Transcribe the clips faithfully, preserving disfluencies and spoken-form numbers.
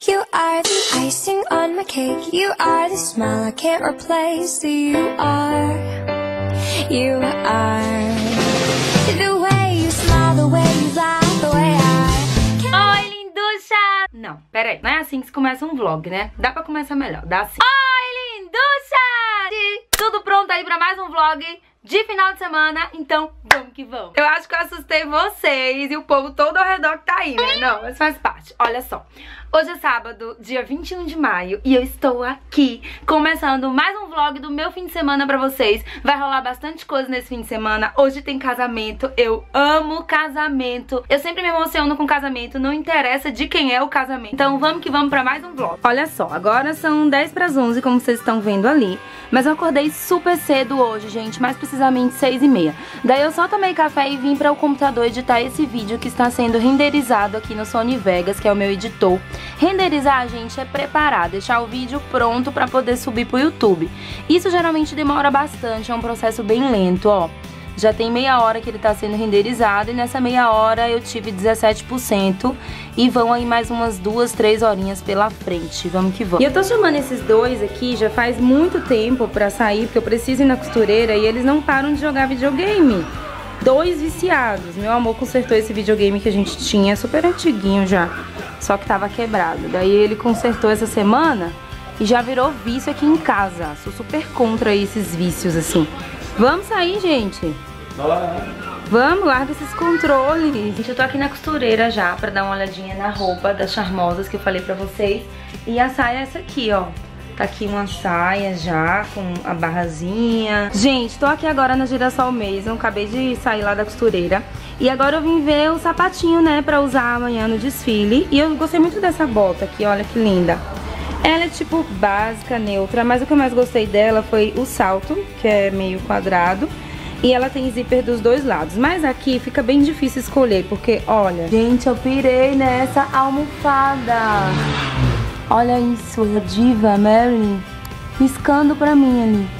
You are the icing on my cake. You are the smile I can't replace. You are, you are the way you smile, the way you laugh, the way I... Oi, linducha! Não, peraí, não é assim que se começa um vlog, né? Dá pra começar melhor, dá assim. Oi, linducha! Tudo pronto aí pra mais um vlog de final de semana, então vamos que vamos. Eu acho que eu assustei vocês e o povo todo ao redor que tá aí, né? Não, mas faz parte. Olha só, hoje é sábado, dia vinte e um de maio, e eu estou aqui começando mais um vlog do meu fim de semana pra vocês. Vai rolar bastante coisa nesse fim de semana. Hoje tem casamento, eu amo casamento. Eu sempre me emociono com casamento, não interessa de quem é o casamento. Então vamos que vamos pra mais um vlog. Olha só, agora são dez para as onze, como vocês estão vendo ali. Mas eu acordei super cedo hoje, gente, mais precisamente seis e meia. Daí eu só tomei café e vim para o computador editar esse vídeo que está sendo renderizado aqui no Sony Vegas, que é o meu editor. Renderizar, gente, é preparar, deixar o vídeo pronto para poder subir pro YouTube. Isso geralmente demora bastante, é um processo bem lento, ó. Já tem meia hora que ele tá sendo renderizado e nessa meia hora eu tive dezessete por cento e vão aí mais umas duas, três horinhas pela frente. Vamos que vamos. E eu tô chamando esses dois aqui já faz muito tempo pra sair, porque eu preciso ir na costureira e eles não param de jogar videogame. Dois viciados. Meu amor consertou esse videogame que a gente tinha, super antiguinho já, só que tava quebrado. Daí ele consertou essa semana e já virou vício aqui em casa. Sou super contra esses vícios assim. Vamos sair, gente? Vamos, larga esses controles. Gente, eu tô aqui na costureira já pra dar uma olhadinha na roupa das charmosas que eu falei pra vocês. E a saia é essa aqui, ó. Tá aqui uma saia já, com a barrazinha. Gente, tô aqui agora na Girassol Mason. Acabei de sair lá da costureira. E agora eu vim ver o sapatinho, né, pra usar amanhã no desfile. E eu gostei muito dessa bota aqui, olha que linda. Ela é tipo básica, neutra, mas o que eu mais gostei dela foi o salto, que é meio quadrado. E ela tem zíper dos dois lados. Mas aqui fica bem difícil escolher, porque olha... Gente, eu pirei nessa almofada. Olha isso, a diva Marilyn piscando pra mim ali.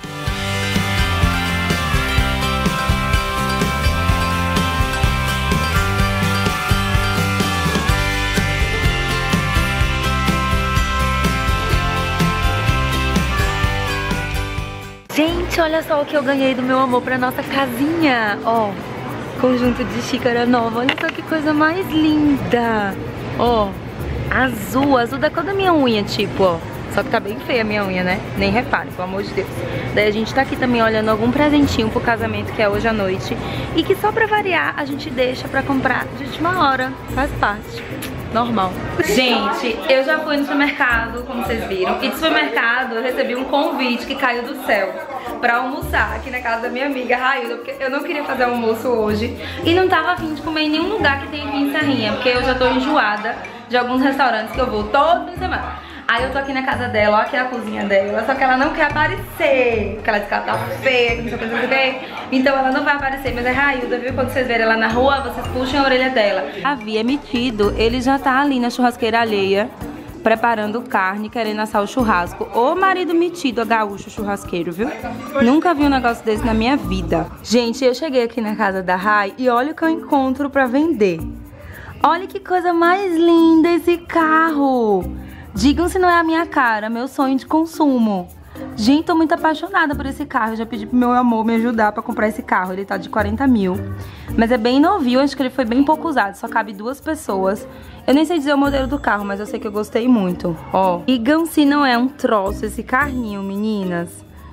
Gente, olha só o que eu ganhei do meu amor pra nossa casinha. Ó, conjunto de xícara nova. Olha só que coisa mais linda. Ó, azul, azul da cor da minha unha, tipo, ó. Só que tá bem feia a minha unha, né? Nem repare, pelo amor de Deus. Daí a gente tá aqui também olhando algum presentinho pro casamento, que é hoje à noite. E que só pra variar, a gente deixa pra comprar de última hora. Faz parte. Normal. Gente, eu já fui no supermercado, como vocês viram. E do supermercado eu recebi um convite que caiu do céu pra almoçar aqui na casa da minha amiga Railda, porque eu não queria fazer almoço hoje e não tava afim de comer em nenhum lugar que tem aqui em Serrinha, porque eu já tô enjoada de alguns restaurantes que eu vou todo fim de semana. Aí eu tô aqui na casa dela, ó, aqui é a cozinha dela, só que ela não quer aparecer, porque ela diz que ela tá feia, que não sei o que, não sei o que. Então ela não vai aparecer, mas é Railda, viu? Quando vocês verem ela na rua, vocês puxem a orelha dela. Havia metido, ele já tá ali na churrasqueira alheia, preparando carne, querendo assar o churrasco. Ô marido metido, a gaúcho churrasqueiro, viu? Nunca vi um negócio desse na minha vida. Gente, eu cheguei aqui na casa da Rai e olha o que eu encontro pra vender. Olha que coisa mais linda esse carro. Digam se não é a minha cara, meu sonho de consumo. Gente, tô muito apaixonada por esse carro. Eu já pedi pro meu amor me ajudar pra comprar esse carro. Ele tá de quarenta mil. Mas é bem novinho, acho que ele foi bem pouco usado. Só cabe duas pessoas. Eu nem sei dizer o modelo do carro, mas eu sei que eu gostei muito. Ó, digam se não é um troço esse carrinho, meninas.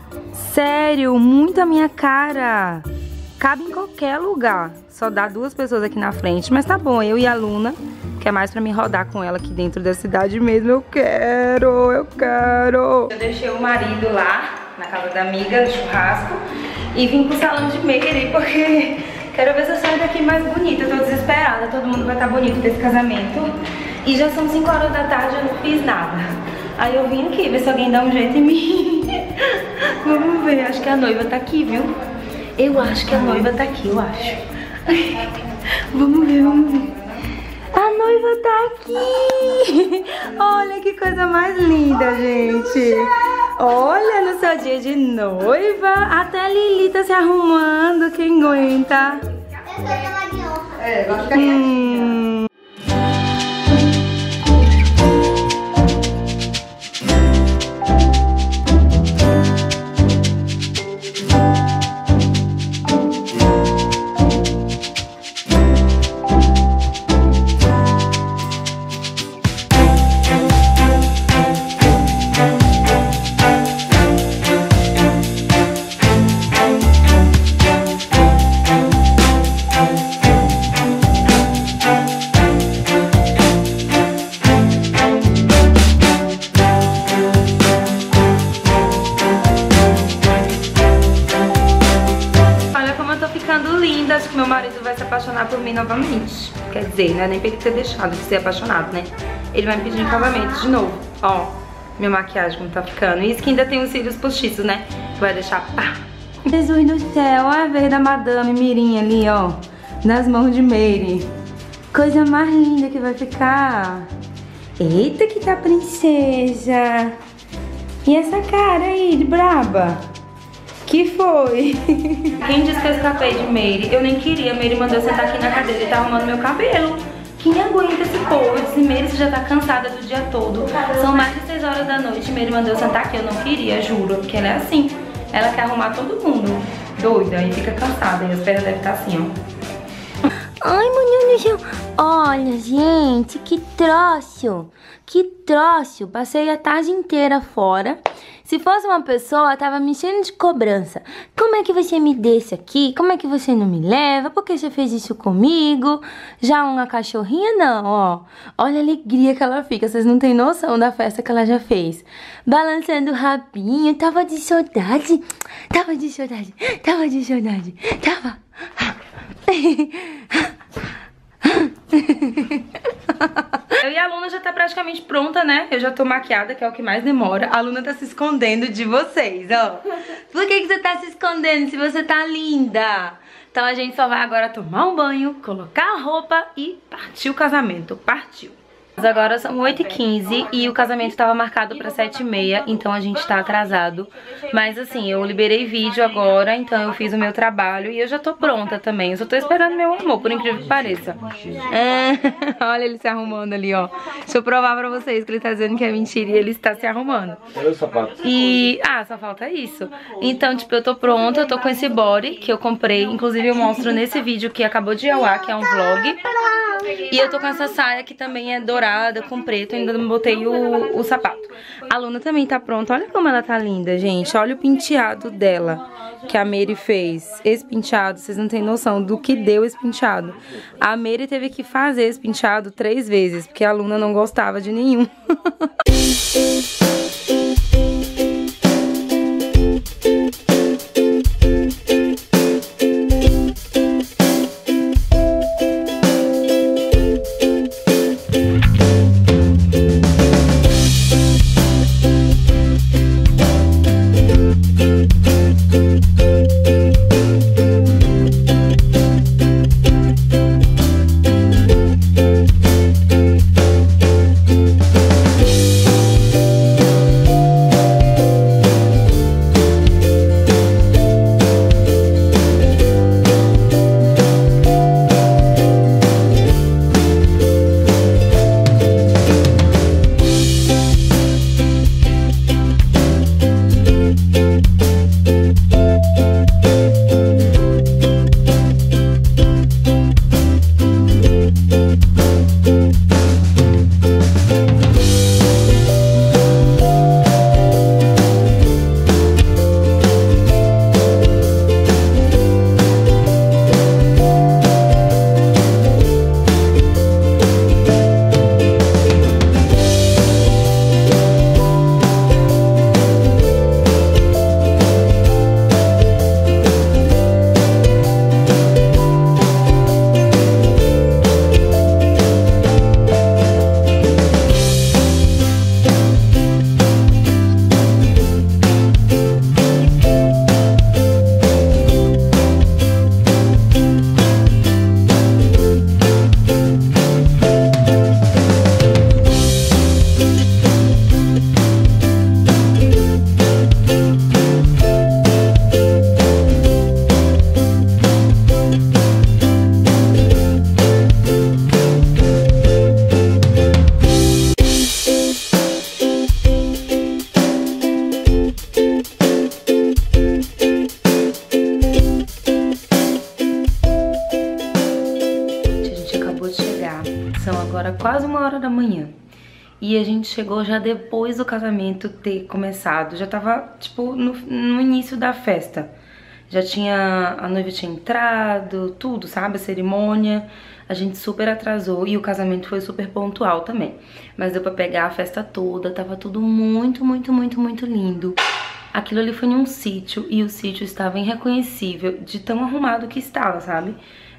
Sério, muito a minha cara. Cabe em qualquer lugar. Só dá duas pessoas aqui na frente. Mas tá bom, eu e a Luna, que é mais pra me rodar com ela aqui dentro da cidade mesmo. Eu quero, eu quero. Eu deixei o marido lá, na casa da amiga, no churrasco. E vim pro salão de Meire, porque quero ver se eu saio daqui mais bonita. Eu tô desesperada, todo mundo vai estar bonito desse casamento. E já são cinco horas da tarde, eu não fiz nada. Aí eu vim aqui ver se alguém dá um jeito em mim. Vamos ver, acho que a noiva tá aqui, viu? Eu acho que a noiva tá aqui, eu acho. Vamos ver, vamos ver. A noiva tá aqui. Olha que coisa mais linda, gente. Olha, no seu dia de noiva, até a Lili tá se arrumando. Quem aguenta? É, vai ficar hum. mim novamente. Quer dizer, não é nem pra ele ter deixado de ser apaixonado, né? Ele vai me pedir em casamento de novo. Ó, minha maquiagem como tá ficando. E isso que ainda tem os cílios postiços, né? Que vai deixar pá. Jesus do céu, olha a vez da Madame Mirim ali, ó. Nas mãos de Mary. Coisa mais linda que vai ficar. Eita, que tá princesa. E essa cara aí de braba? Que foi? Quem disse que eu escapei de Mary? Eu nem queria. Mary mandou eu sentar aqui na cadeira e tá arrumando meu cabelo. Quem aguenta esse povo? Eu disse, Mary, você já tá cansada do dia todo. São mais de seis horas da noite. Mary mandou eu sentar aqui. Eu não queria, juro. Porque ela é assim. Ela quer arrumar todo mundo. Doida. E fica cansada. E as pernas devem estar assim, ó. Ai, meu Deus do céu. Olha, gente, que troço. Que troço. Passei a tarde inteira fora. Se fosse uma pessoa, tava me enchendo de cobrança. Como é que você me deixa aqui? Como é que você não me leva? Por que você fez isso comigo? Já uma cachorrinha, não, ó. Olha a alegria que ela fica. Vocês não têm noção da festa que ela já fez. Balançando o rabinho. Tava de saudade. Tava de saudade. Tava de saudade. Tava... Eu e a Luna já tá praticamente pronta, né? Eu já tô maquiada, que é o que mais demora. A Luna tá se escondendo de vocês, ó. Por que que você tá se escondendo se você tá linda? Então a gente só vai agora tomar um banho, colocar a roupa e partir o casamento. Partiu. Mas agora são oito e quinze e o casamento estava marcado para sete e meia, então a gente tá atrasado. Mas assim, eu liberei vídeo agora, então eu fiz o meu trabalho e eu já tô pronta também. Eu só tô esperando meu amor, por incrível que pareça. É, olha ele se arrumando ali, ó. Deixa eu provar pra vocês que ele tá dizendo que é mentira e ele está se arrumando. Olha o sapato. E, ah, só falta isso. Então, tipo, eu tô pronta, eu tô com esse body que eu comprei. Inclusive eu mostro nesse vídeo que acabou de ir ao ar, que é um vlog. E eu tô com essa saia que também é dourada, com preto, ainda não botei o, o sapato. A Luna também tá pronta, olha como ela tá linda, gente. Olha o penteado dela, que a Mary fez. Esse penteado, vocês não têm noção do que deu esse penteado. A Mary teve que fazer esse penteado três vezes, porque a Luna não gostava de nenhum. agora quase uma hora da manhã. E a gente chegou já depois do casamento ter começado. Já tava, tipo, no, no início da festa. Já tinha... a noiva tinha entrado, tudo, sabe? A cerimônia. A gente super atrasou e o casamento foi super pontual também. Mas deu pra pegar a festa toda. Tava tudo muito, muito, muito, muito lindo. Aquilo ali foi em um sítio e o sítio estava irreconhecível de tão arrumado que estava, sabe?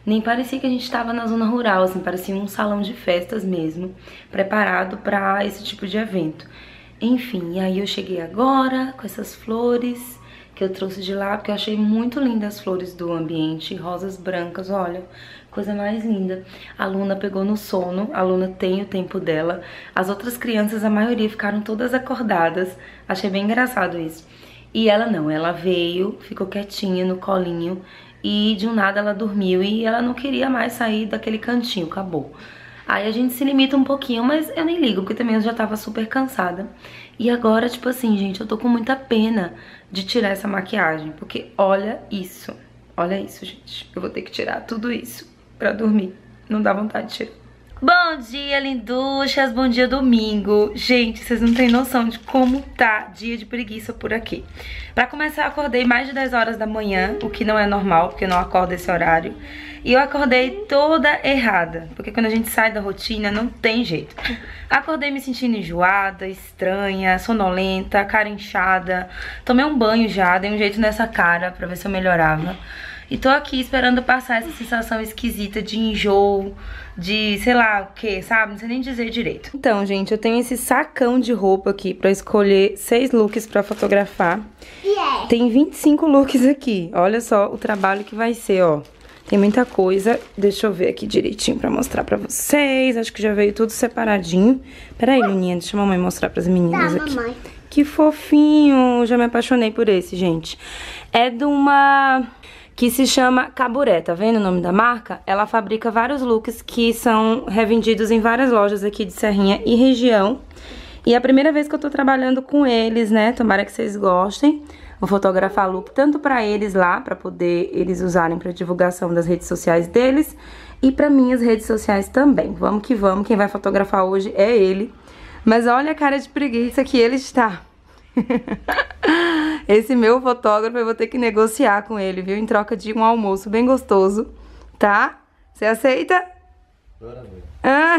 Nem parecia que a gente tava na zona rural, assim, parecia um salão de festas mesmo, preparado pra esse tipo de evento. Enfim, e aí eu cheguei agora com essas flores que eu trouxe de lá, porque eu achei muito lindas as flores do ambiente, rosas brancas, olha, coisa mais linda. A Luna pegou no sono, a Luna tem o tempo dela. As outras crianças, a maioria, ficaram todas acordadas, achei bem engraçado isso. E ela não, ela veio, ficou quietinha no colinho e de um nada ela dormiu e ela não queria mais sair daquele cantinho, acabou. Aí a gente se limita um pouquinho, mas eu nem ligo, porque também eu já tava super cansada. E agora, tipo assim, gente, eu tô com muita pena de tirar essa maquiagem, porque olha isso, olha isso, gente. Eu vou ter que tirar tudo isso pra dormir, não dá vontade de tirar. Bom dia, linduchas, bom dia domingo. Gente, vocês não têm noção de como tá dia de preguiça por aqui. Pra começar, eu acordei mais de dez horas da manhã, o que não é normal, porque eu não acordo esse horário. E eu acordei toda errada, porque quando a gente sai da rotina, não tem jeito. Acordei me sentindo enjoada, estranha, sonolenta, cara inchada. Tomei um banho já, dei um jeito nessa cara pra ver se eu melhorava. E tô aqui esperando passar essa sensação esquisita de enjoo, de sei lá o que, sabe? Não sei nem dizer direito. Então, gente, eu tenho esse sacão de roupa aqui pra escolher seis looks pra fotografar. Yeah. Tem vinte e cinco looks aqui. Olha só o trabalho que vai ser, ó. Tem muita coisa. Deixa eu ver aqui direitinho pra mostrar pra vocês. Acho que já veio tudo separadinho. Peraí, Luninha, deixa a mamãe mostrar pras meninas aqui. Mamãe. Que fofinho. Já me apaixonei por esse, gente. É de uma... que se chama Caburé, tá vendo o nome da marca? Ela fabrica vários looks que são revendidos em várias lojas aqui de Serrinha e região. E é a primeira vez que eu tô trabalhando com eles, né? Tomara que vocês gostem. Vou fotografar look tanto pra eles lá, pra poder eles usarem pra divulgação das redes sociais deles, e pra minhas redes sociais também. Vamos que vamos, quem vai fotografar hoje é ele. Mas olha a cara de preguiça que ele está. Esse meu fotógrafo eu vou ter que negociar com ele, viu? Em troca de um almoço bem gostoso, tá? Você aceita? Bora ver. Ah.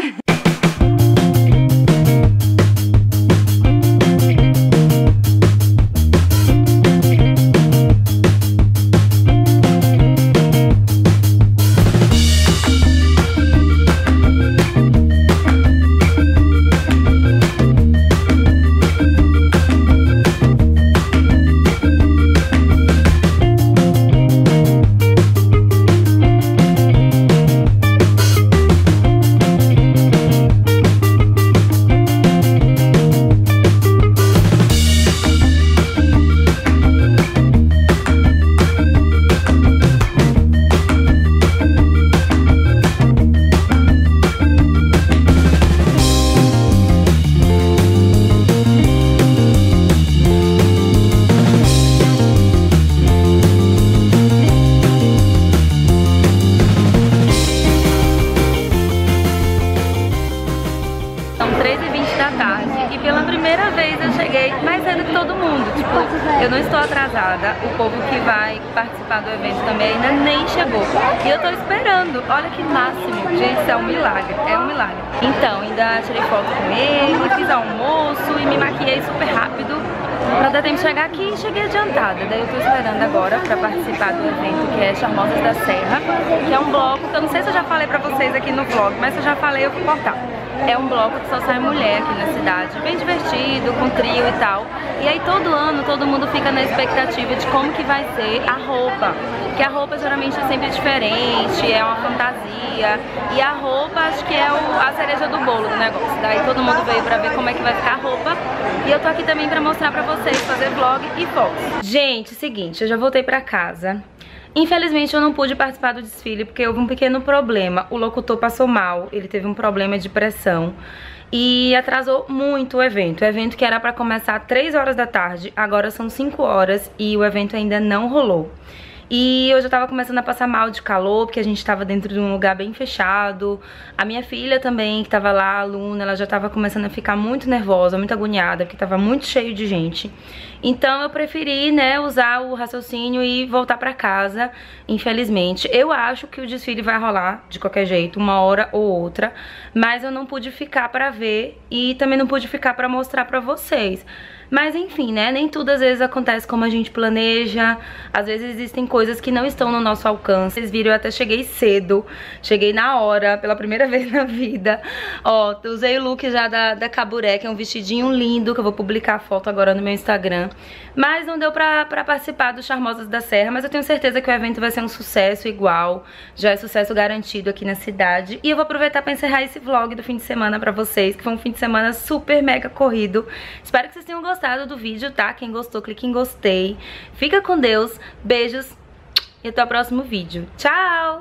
Eu não estou atrasada, o povo que vai participar do evento também ainda nem chegou. E eu tô esperando, olha que máximo, gente, isso é um milagre, é um milagre. Então, ainda tirei foto com ele, fiz almoço e me maquiei super rápido pra dar tempo de chegar aqui e cheguei adiantada. Daí eu tô esperando agora pra participar do evento que é Charmosas da Serra, que é um bloco que eu não sei se eu já falei pra vocês aqui no vlog, mas se eu já falei eu vou cortar. É um bloco que só sai mulher aqui na cidade, bem divertido, com trio e tal. E aí todo ano todo mundo fica na expectativa de como que vai ser a roupa. Porque a roupa geralmente é sempre diferente, é uma fantasia. E a roupa acho que é o, a cereja do bolo do negócio. Daí todo mundo veio pra ver como é que vai ficar a roupa. E eu tô aqui também pra mostrar pra vocês, fazer vlog e fotos. Gente, seguinte, eu já voltei pra casa. Infelizmente eu não pude participar do desfile porque houve um pequeno problema. O locutor passou mal, ele teve um problema de pressão e atrasou muito o evento. O evento que era pra começar às três horas da tarde, agora são cinco horas e o evento ainda não rolou. E eu já tava começando a passar mal de calor, porque a gente tava dentro de um lugar bem fechado. A minha filha também, que tava lá, a aluna, ela já tava começando a ficar muito nervosa, muito agoniada, porque tava muito cheio de gente. Então eu preferi, né, usar o raciocínio e voltar pra casa, infelizmente. Eu acho que o desfile vai rolar, de qualquer jeito, uma hora ou outra, mas eu não pude ficar pra ver e também não pude ficar pra mostrar pra vocês. Mas enfim, né, nem tudo às vezes acontece como a gente planeja. Às vezes existem coisas que não estão no nosso alcance. Vocês viram, eu até cheguei cedo, cheguei na hora, pela primeira vez na vida. Ó, usei o look já da, da Caburé, que é um vestidinho lindo, que eu vou publicar a foto agora no meu Instagram. Mas não deu pra, pra participar do Charmosas da Serra, mas eu tenho certeza que o evento vai ser um sucesso igual. Já é sucesso garantido aqui na cidade. E eu vou aproveitar pra encerrar esse vlog do fim de semana pra vocês, que foi um fim de semana super mega corrido. Espero que vocês tenham gostado do vídeo, tá? Quem gostou, clique em gostei. Fica com Deus, beijos e até o próximo vídeo. Tchau!